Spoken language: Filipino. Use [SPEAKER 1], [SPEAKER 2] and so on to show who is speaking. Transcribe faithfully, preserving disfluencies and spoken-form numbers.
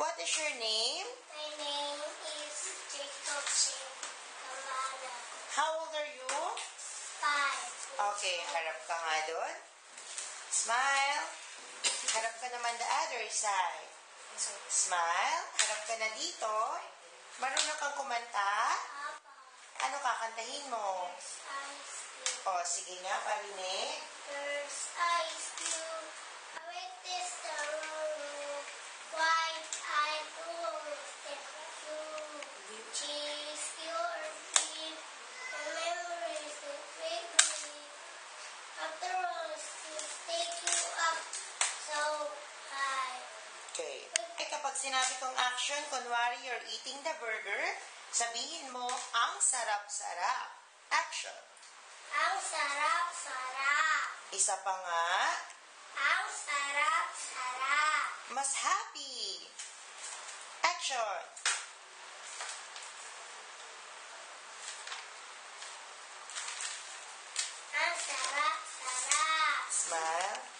[SPEAKER 1] What is your name?
[SPEAKER 2] My name is Jacob Shane Kamala.
[SPEAKER 1] How old are you?
[SPEAKER 2] Five.
[SPEAKER 1] Okay, harap ka nga doon. Smile. Harap ka naman the other side. Smile. Harap ka na dito. Marunong kang kumanta?
[SPEAKER 2] Papa.
[SPEAKER 1] Ano kakantahin mo?
[SPEAKER 2] There's ice cube.
[SPEAKER 1] O, sige nga, parinig.
[SPEAKER 2] There's ice cube. A red is the road. White eyed blue step cube. Cheese your feet. The memories that make me. After all, to take you up so high.
[SPEAKER 1] Okay. Ay, kapag sinabi kong action, kunwari you're eating the burger, sabihin mo, ang sarap-sarap. Action.
[SPEAKER 2] Ang sarap-sarap.
[SPEAKER 1] Isa pa nga,
[SPEAKER 2] Ang sarap-sarap.
[SPEAKER 1] mas happy. Action.
[SPEAKER 2] Ang sarap-sarap.
[SPEAKER 1] Smile.